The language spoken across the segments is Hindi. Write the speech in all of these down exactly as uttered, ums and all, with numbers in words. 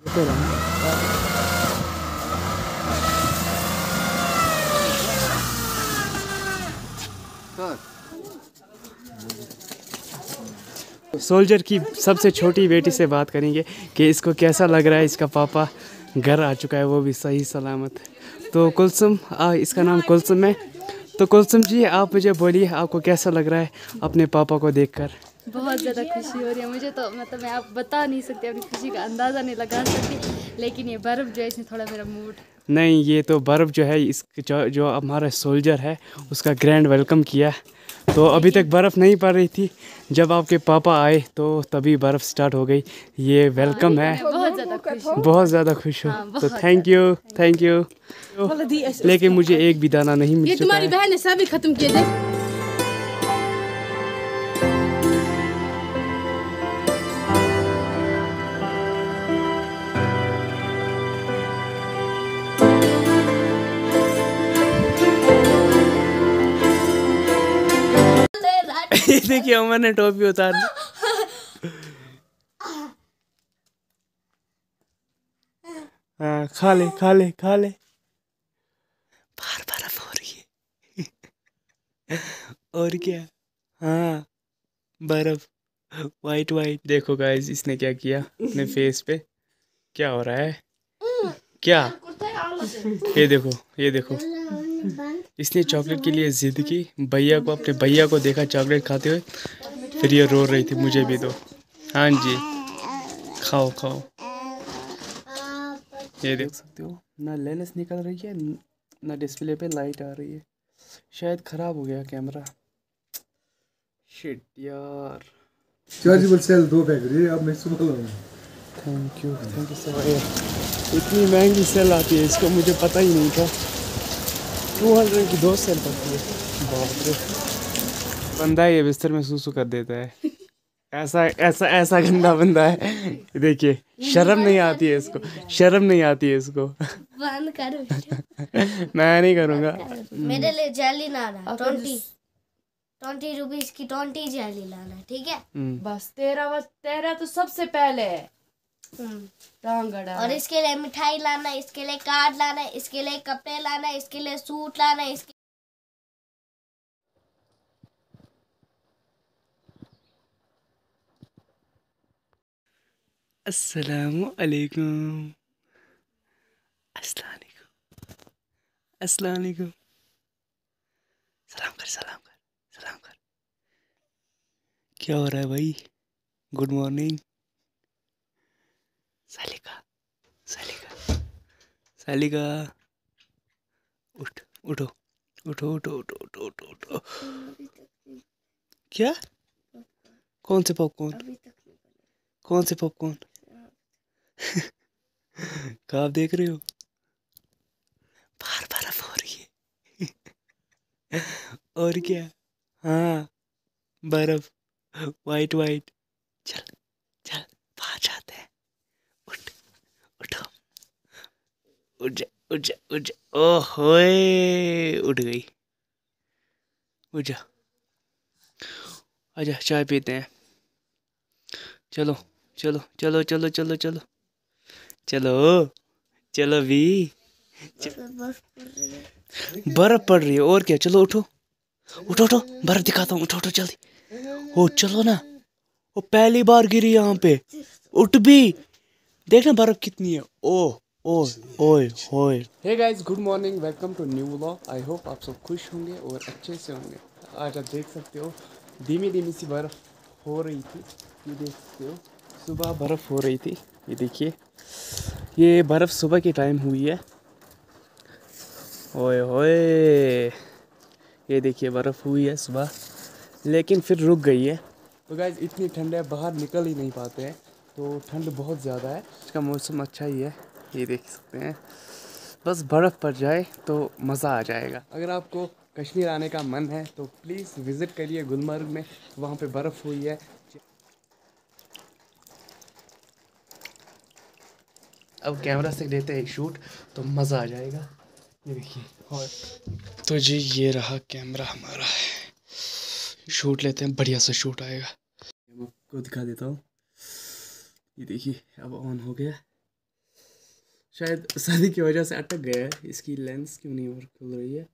सोल्जर की सबसे छोटी बेटी से बात करेंगे कि इसको कैसा लग रहा है, इसका पापा घर आ चुका है, वो भी सही सलामत। तो कुलसुम, आ, इसका नाम कुलसुम है। तो कुलसुम जी, आप मुझे बोलिए, आपको कैसा लग रहा है अपने पापा को देखकर? बहुत ज़्यादा खुशी हो रही है मुझे, तो मतलब मैं आप बता नहीं सकती, अपनी खुशी का अंदाज़ा नहीं लगा सकती। लेकिन ये बर्फ़ जो है, इसने थोड़ा मेरा मूड, नहीं, ये तो बर्फ़ जो है, इस जो, जो हमारा सोल्जर है उसका ग्रैंड वेलकम किया। तो अभी तक बर्फ़ नहीं पड़ रही थी, जब आपके पापा आए तो तभी बर्फ़ स्टार्ट हो गई। ये वेलकम है, बहुत ज़्यादा खुश हूँ, बहुत ज़्यादा खुश हूँ। हाँ, तो थैंक यू, थैंक यू। लेकिन मुझे एक भी दाना नहीं मिल ये चुका तुम्हारी है। बहन ने सभी खत्म किए थे। देखिए, अमर ने टोपी उतार दी। हाँ, खा ले खा ले खा ले। बाहर बर्फ हो रही है। और क्या? हाँ, बर्फ, वाइट वाइट। देखो गाइस, इसने क्या किया अपने फेस पे, क्या हो रहा है? क्या? ये देखो, ये देखो, इसने चॉकलेट के लिए जिद की। भैया को, अपने भैया को देखा चॉकलेट खाते हुए, फिर ये रो रही थी, मुझे भी दो। हाँ जी, खाओ खाओ। ये देख सकते हो, ना लेंस निकल रही है, ना डिस्प्ले पे लाइट आ रही है। शायद खराब हो गया कैमरा। शिट यार। चार्जेबल सेल दो पैक दे, अब मैं सुबह लाऊंगा। Thank you, thank you so much. इतनी महंगी सेल आती है, इसको मुझे पता ही नहीं था। टू हंड्रेड की दो सेल पड़ती है। बाप रे। बंदा ये बिस्तर में सूसू कर देता है। ऐसा ऐसा ऐसा गंदा बंदा है। देखिए, शर्म नहीं आती है इसको, शर्म नहीं आती है इसको। बंद कर। मैं नहीं करूँगा। मेरे लिए जेली लाना, ट्वेंटी ट्वेंटी रुपीज की ट्वेंटी जेली लाना, ठीक है? बस तेरा बस तेरा तो सबसे पहले है। और इसके लिए मिठाई लाना, इसके लिए कार्ड लाना, इसके लिए कपड़े लाना, इसके लिए सूट लाना, इसके अस्सलामु अलैकुम। अस्सलाम वालेकुम। अस्सलाम वालेकुम। सलाम कर, सलाम कर, सलाम कर। क्या हो रहा है भाई? Good morning. सालिका, सालिका, सालिका, उठ, उठो, उठो, उठो, उठो, उठो, उठो, उठो। क्या? कौन से पॉपकॉर्न? कौन से पॉपकॉर्न? कहाँ आप देख रहे हो? बाहर बर्फ हो रही है। और क्या? हाँ, बर्फ, वाइट वाइट। चल चल, बाहर जाते हैं। उठ, उठो, उठ जा, उठ जा, उठ जा। ओहोए, उठ गई। उठ जा, आजा, चाय पीते हैं। चलो चलो चलो चलो चलो चलो चलो चलो भी। बर्फ पड़ रही है, और क्या? चलो उठो, उठो उठो, बर्फ दिखाता हूँ, उठो उठो जल्दी। ओ चलो ना, वो पहली बार गिरी यहाँ पे। उठ भी, देखना बर्फ कितनी है। ओह ओह ओए होए। Hey guys, good morning, welcome to new vlog. I hope आप सब खुश होंगे और अच्छे से होंगे। आज आप देख सकते हो, धीमी धीमी सी बर्फ हो रही थी। ये देख सकते हो, सुबह बर्फ हो रही थी। ये देखिए, ये बर्फ सुबह के टाइम हुई है। ओए होए, ये देखिए बर्फ हुई है सुबह, लेकिन फिर रुक गई है। तो गाइस, इतनी ठंड है, बाहर निकल ही नहीं पाते हैं, तो ठंड बहुत ज़्यादा है। इसका मौसम अच्छा ही है, ये देख सकते हैं। बस बर्फ़ पड़ जाए तो मज़ा आ जाएगा। अगर आपको कश्मीर आने का मन है तो प्लीज़ विज़िट करिए गुलमर्ग में, वहाँ पे बर्फ़ हुई है। अब कैमरा से लेते हैं एक शूट, तो मज़ा आ जाएगा। ये देखिए, और तो जी ये रहा कैमरा हमारा, शूट लेते हैं, बढ़िया सा शूट आएगा। मैं आपको दिखा देता हूँ। ये देखिए, अब ऑन हो गया। शायद सर्दी की वजह से अटक गया है, इसकी लेंस क्यों नहीं और खुल रही है।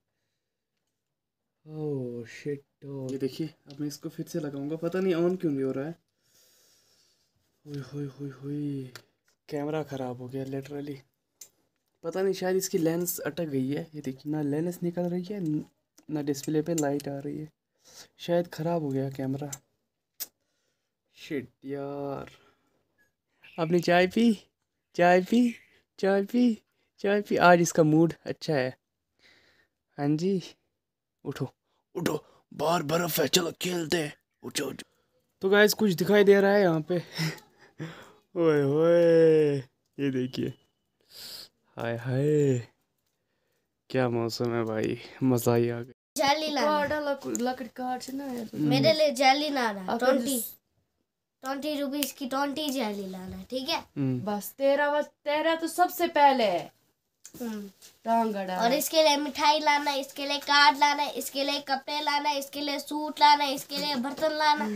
Oh shit. oh, ये देखिए अब मैं इसको फिर से लगाऊंगा, पता नहीं ऑन क्यों नहीं हो रहा है। ओए होए होए होए, कैमरा ख़राब हो गया लिटरली, पता नहीं शायद इसकी लेंस अटक गई है। ये देखिए ना लेंस निकल रही है ना डिस्प्ले पे लाइट आ रही है, शायद ख़राब हो गया कैमरा। शिट यार। आपने चाय पी चाय पी चाय पी चाय पी आज इसका मूड अच्छा है। हाँ जी उठो उठो, बाहर बर्फ़ है, चलो खेलते हैं, उठो उठो। तो गाइस कुछ दिखाई दे रहा है यहाँ पे। ओए होए ये देखिए, हाय हाय क्या मौसम है भाई, मज़ा ही आ गया। जाली लाना, काटा लक- लकड़ी काट से ना यार। मेरे लिए जाली लाना, अपन ट्वेंटी ट्वेंटी रुपीज की ट्वेंटी जाली लाना, ठीक है। हम्म, बस तेरा बस तेरा तो सबसे पहले है। हम्म। टांग अड़ा। और इसके लिए मिठाई लाना, इसके लिए कार्ड लाना, इसके लिए कपड़े लाना, इसके लिए सूट लाना, इसके लिए बर्तन लाना,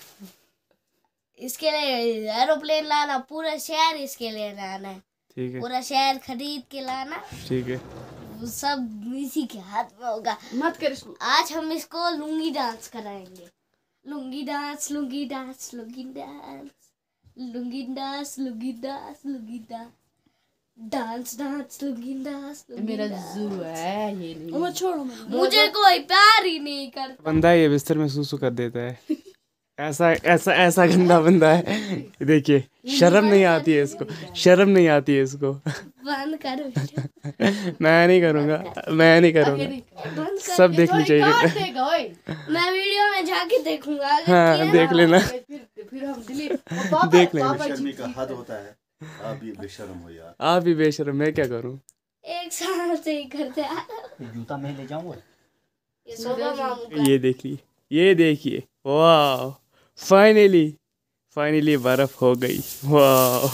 इसके लिए एरोप्लेन लाना, पूरा शहर इसके लिए लाना है, ठीक है पूरा शहर खरीद के लाना, ठीक है। वो सब इसी के हाथ में होगा। मत कर इसको। आज हम इसको लुंगी डांस कराएंगे, lungi dance lungi dance lungi dance lungi dance lungi dance lungi dance lungi dance lungi dance लुंगी मेरा डांस। जू है ये नहीं। मैं छोड़ो मैं मुझे कोई प्यार ही नहीं करता। बंदा ये बिस्तर में सूसू कर देता है, ऐसा ऐसा ऐसा गंदा बंदा है। देखिए शर्म नहीं आती है इसको, शर्म नहीं आती है इसको। बंद करो, मैं नहीं करूँगा, मैं नहीं करूँगा, बंद कर। सब देखनी चाहिए। काट देगा ओए। मैं वीडियो में जाके देखूंगा, अगर किया हाँ ना- देख लेना, फिर फिर हम डिलीट। पापा देख लेना। पापा बेशर्मी जी का हद होता है, आप भी बेशर्म हो यार। आप भी बेशर्म, मैं क्या करूँ। एक साल से ही करते आ रहे हो। जूता मैं ले जाऊंगा। ये सोफा मामू का ये देखिए ये देखिए, वाह फाइनली फाइनली बर्फ हो गई, वाह।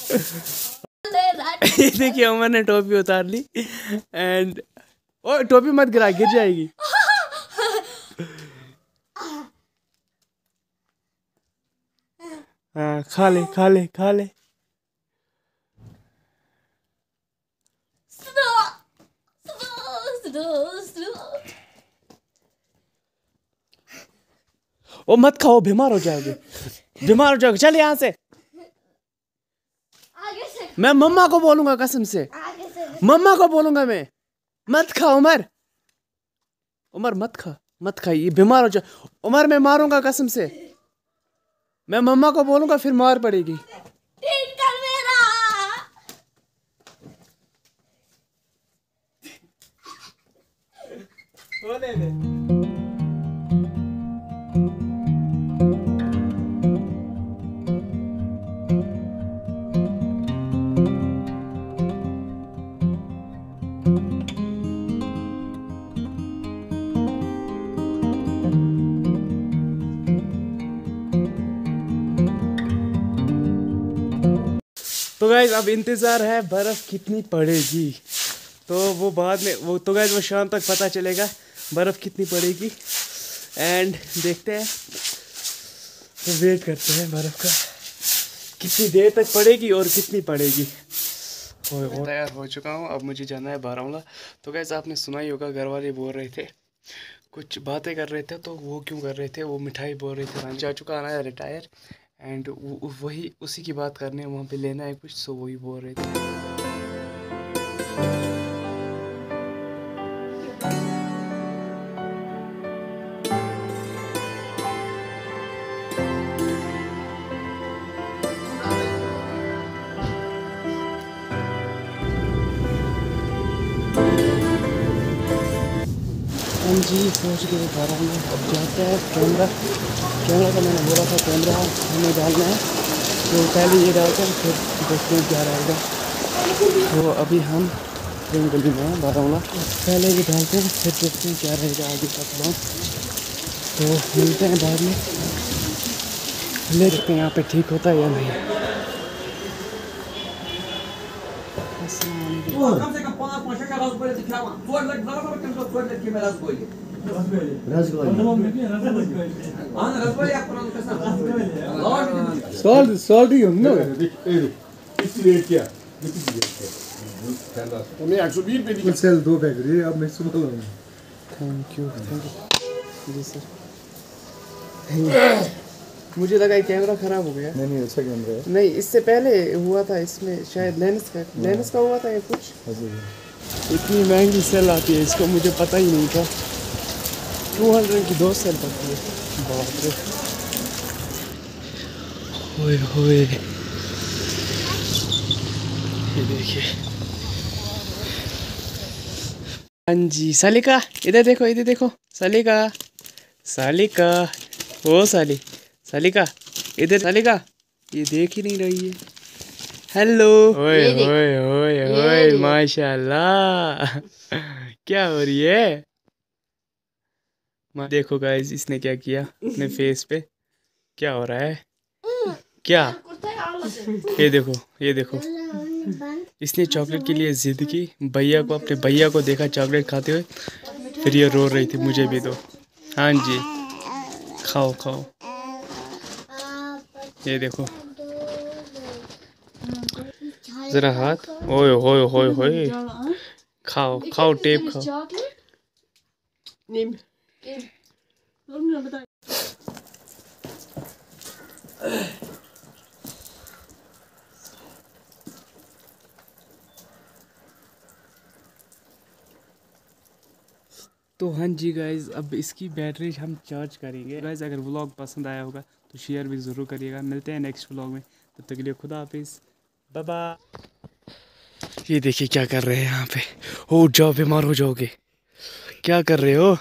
ये देखिए अमर ने टोपी उतार ली एंड ओ टोपी मत गिरा, गिर जाएगी। हाँ खा ले खा ले खा ले। ओ मत खाओ, बीमार हो जाओगे, बीमार हो जाओगे, चल यहाँ से। आगे से मैं मम्मा को बोलूंगा कसम से, आगे से मम्मा को बोलूंगा मैं। मत खा उमर, उमर मत खा मत खा, ये बीमार हो जा। उमर मैं मारूंगा कसम से, मैं मम्मा को बोलूंगा फिर मार पड़ेगी। ठीक कर मेरा। तो गाइज अब इंतज़ार है बर्फ़ कितनी पड़ेगी, तो वो बाद में वो तो गाइज वो शाम तक पता चलेगा बर्फ़ कितनी पड़ेगी एंड देखते हैं, तो वेट करते हैं बर्फ़ का कितनी देर तक पड़ेगी और कितनी पड़ेगी। मैं तैयार हो चुका हूँ, अब मुझे जाना है बारामूला। तो गाइज आपने सुना ही होगा, घर वाले बोल रहे थे, कुछ बातें कर रहे थे, तो वो क्यों कर रहे थे, वो मिठाई बोल रहे थे। चाचू का आना है रिटायर एंड वही उसी की बात करने वहाँ पे लेना है कुछ, सो वही बोल रहे थे। हम जी सोच के बारामूला अब जाते हैं। कैमरा कैमरा का मैंने बोला था कैमरा हमें डालना है, तो पहले ये डालते हैं फिर देखते हैं क्या रहेगा। तो अभी हम ट्रेन गली में हैं बारामूला, पहले ये डालते हैं फिर देखते हैं क्या रहेगा आगे का प्लान। तो मिलते हैं बाद में, ले देखते हैं यहाँ पे ठीक होता है या नहीं। कम से कम पाँच पाँच छः रसगुल्ले से खिलावा चोट लग लगा तो किनको चोट लग के मैं रसगुल्ले हाँ रसगुल्ले आप पुराने कैसा Salt, salt ही हम ना। इसकी रेट क्या? उन्हें एक सौ बीस रुपए दी। सेल दो पैकेट ये अब मैं सुबह लाऊंगा। थैंक यू थैंक यू जी सर। मुझे लगा ये कैमरा ख़राब हो गया। नहीं नहीं अच्छा कैमरा है। नहीं इससे पहले हुआ था इसमें शायद लेंस का लेंस का हुआ था या कुछ। इतनी महंगी सेल आती है इसको मुझे पता ही नहीं था। टू हंड्रेड की दो सेल पड़ती है। बाप रे होए होए ये देखिए। हाँ जी सालिका इधर देखो इधर देखो सालिका सालिका ओ साली सालिका इधर सालिका ये देख ही नहीं रही है। हेलो ओए ओए ओए ओए माशाल्लाह क्या हो रही है। माँ देखो गाइस इसने क्या किया अपने फेस पे क्या हो रहा है क्या। ये देखो ये देखो इसने चॉकलेट के लिए जिद की। भैया को अपने भैया को देखा चॉकलेट खाते हुए फिर ये रो रही थी मुझे भी दो। हाँ जी खाओ खाओ ये देखो जरा हाथ ओए होए होए होए खाओ खाओ टेप खाओ। तो हाँ जी गाइज अब इसकी बैटरी हम चार्ज करेंगे। गाइज अगर व्लॉग पसंद आया होगा तो शेयर भी ज़रूर करिएगा। मिलते हैं नेक्स्ट व्लॉग में तब तक के लिए खुदा हाफिज़ बाय बाय। ये देखिए क्या कर रहे हैं यहाँ पे। हो जाओ बीमार हो जाओगे क्या कर रहे हो।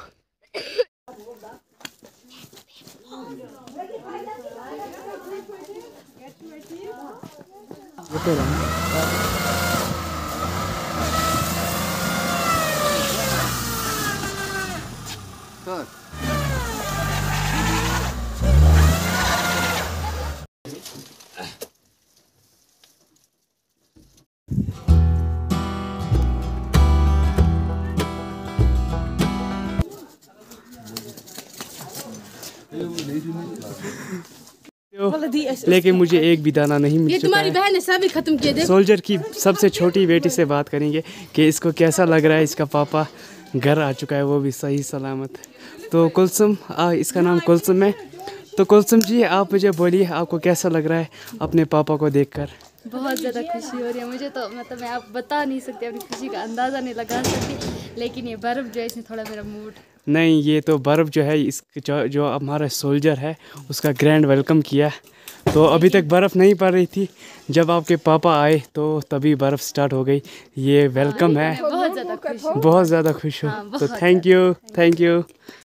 लेकिन मुझे एक भी दाना नहीं मिल चुका तुम्हारी है। बहन ने सभी खत्म किए। देखो सोल्जर की सबसे छोटी बेटी से बात करेंगे कि इसको कैसा लग रहा है। इसका पापा घर आ चुका है वो भी सही सलामत। तो कुलसुम आ, इसका नाम कुलसुम है। तो कुलसुम जी आप मुझे बोलिए आपको कैसा लग रहा है अपने पापा को देखकर। बहुत ज़्यादा खुशी हो रही है मुझे तो मतलब मैं आप बता नहीं सकती अपनी खुशी का अंदाज़ा नहीं लगा सकती। लेकिन ये बर्फ़ जो है इसने थोड़ा मेरा मूड नहीं ये तो बर्फ़ जो है इस जो, जो हमारा सोल्जर है उसका ग्रैंड वेलकम किया। तो अभी तक बर्फ़ नहीं पड़ रही थी जब आपके पापा आए तो तभी बर्फ़ स्टार्ट हो गई। ये वेलकम है। बहुत ज़्यादा खुश हूँ। बहुत ज़्यादा खुश हूँ। हाँ, तो बहुत थैंक यू थैंक यू।